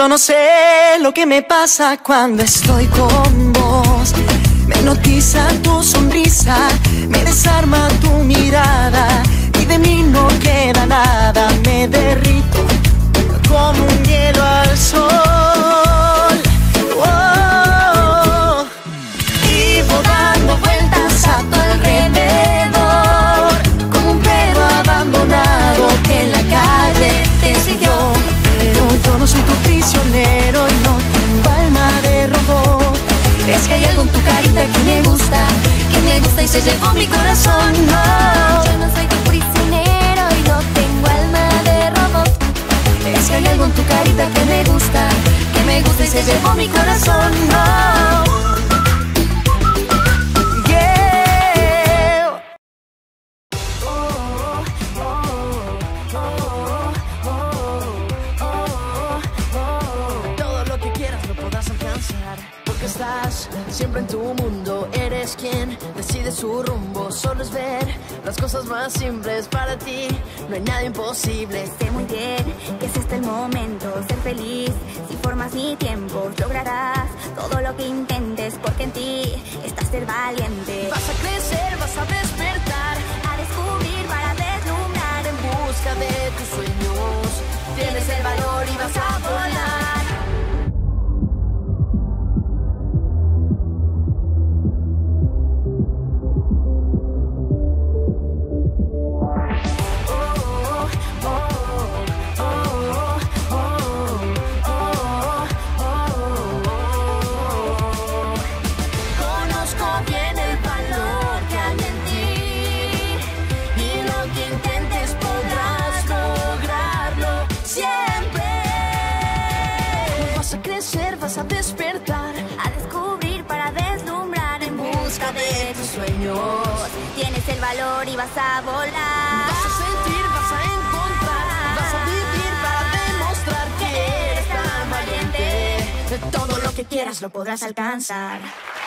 Yo no sé lo que me pasa cuando estoy con vos. Me hipnotiza tu sonrisa, me desarma tu mirada, y de mí no queda nada. Me derrito como un hielo al sol. Oh, vivo dando vueltas a tu alrededor, como un perro abandonado que en la calle te siguió. Pero yo no soy tu prisionero y no tengo alma de robot. Es que hay algo en tu carita que me gusta y se llevó mi corazón. No, yo no soy tu prisionero y no tengo alma de robot. es que hay algo en tu carita que me gusta y se llevó mi corazón. No. Porque estás siempre en tu mundo, eres quien decide su rumbo. Solo es ver las cosas más simples para ti, no hay nada imposible. Sé muy bien que es este el momento, ser feliz. Si formas mi tiempo, lograrás todo lo que intentes, porque en ti está ser valiente. Vas a crecer, vas a despertar, A descubrir para deslumbrar, en busca de tus sueños. Tienes el valor y vas a volar. Vas a despertar, a descubrir para deslumbrar, en busca de tus sueños. Tienes el valor y vas a volar. Vas a sentir, vas a encontrar, vas a vivir para demostrar que eres tan valiente. Todo lo que quieras lo podrás alcanzar.